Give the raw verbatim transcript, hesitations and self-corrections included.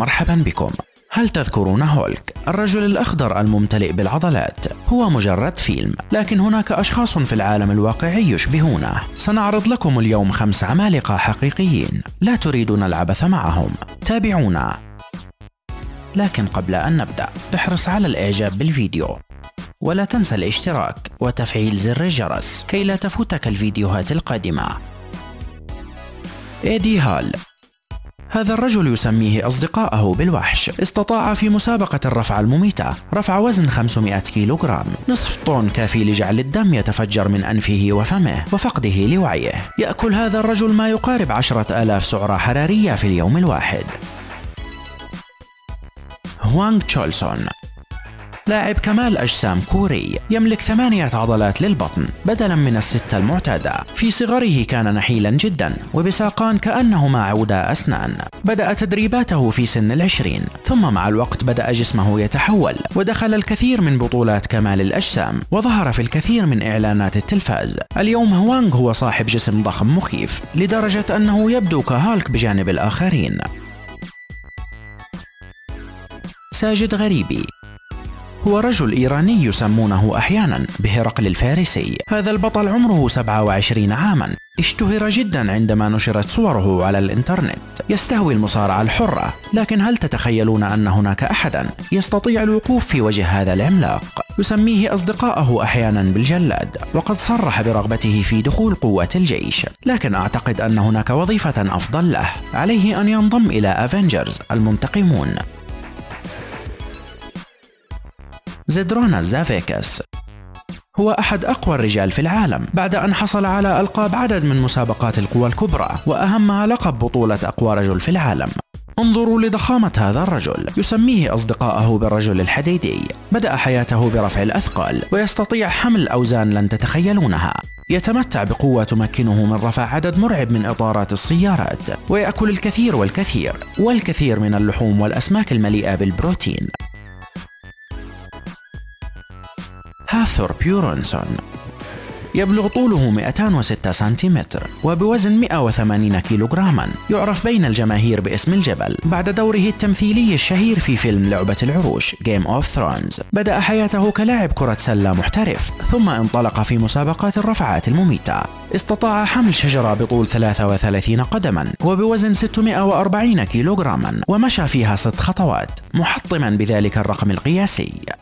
مرحبا بكم. هل تذكرون هولك، الرجل الأخضر الممتلئ بالعضلات؟ هو مجرد فيلم، لكن هناك أشخاص في العالم الواقعي يشبهونه. سنعرض لكم اليوم خمس عمالقة حقيقيين لا تريدون العبث معهم. تابعونا. لكن قبل أن نبدأ، احرص على الإعجاب بالفيديو، ولا تنسى الاشتراك وتفعيل زر الجرس كي لا تفوتك الفيديوهات القادمة. إيدي هال، هذا الرجل يسميه أصدقاءه بالوحش. استطاع في مسابقة الرفع المميتة رفع وزن خمسمائة كيلوغرام، نصف طن كافي لجعل الدم يتفجر من أنفه وفمه وفقده لوعيه. يأكل هذا الرجل ما يقارب عشرة آلاف سعرة حرارية في اليوم الواحد. هوانغ تشولسون، لاعب كمال أجسام كوري، يملك ثمانية عضلات للبطن بدلا من الستة المعتادة. في صغره كان نحيلا جدا وبساقان كأنهما عودا أسنان. بدأ تدريباته في سن العشرين، ثم مع الوقت بدأ جسمه يتحول ودخل الكثير من بطولات كمال الأجسام وظهر في الكثير من إعلانات التلفاز. اليوم هوانغ هو صاحب جسم ضخم مخيف لدرجة أنه يبدو كهالك بجانب الآخرين. ساجد غريبي، هو رجل إيراني يسمونه أحيانا بهرقل الفارسي. هذا البطل عمره سبعة وعشرين عاما، اشتهر جدا عندما نشرت صوره على الإنترنت. يستهوي المصارعة الحرة، لكن هل تتخيلون أن هناك أحدا يستطيع الوقوف في وجه هذا العملاق؟ يسميه أصدقاءه أحيانا بالجلاد، وقد صرح برغبته في دخول قوة الجيش، لكن أعتقد أن هناك وظيفة أفضل له. عليه أن ينضم إلى أفنجرز المنتقمون. زيدرونا زافيكس، هو أحد أقوى الرجال في العالم بعد أن حصل على ألقاب عدد من مسابقات القوى الكبرى، وأهمها لقب بطولة أقوى رجل في العالم. انظروا لضخامة هذا الرجل. يسميه أصدقاءه بالرجل الحديدي. بدأ حياته برفع الأثقال ويستطيع حمل أوزان لن تتخيلونها. يتمتع بقوة تمكنه من رفع عدد مرعب من إطارات السيارات، ويأكل الكثير والكثير والكثير من اللحوم والأسماك المليئة بالبروتين. هاثور بيورونسون، يبلغ طوله مئتين وستة سنتيمتر وبوزن مئة وثمانين كيلوغراما. يعرف بين الجماهير باسم الجبل بعد دوره التمثيلي الشهير في فيلم لعبة العروش Game of Thrones. بدأ حياته كلاعب كرة سلة محترف، ثم انطلق في مسابقات الرفعات المميتة. استطاع حمل شجرة بطول ثلاثة وثلاثين قدما وبوزن ستمئة وأربعين كيلوغراما، ومشى فيها ست خطوات محطما بذلك الرقم القياسي.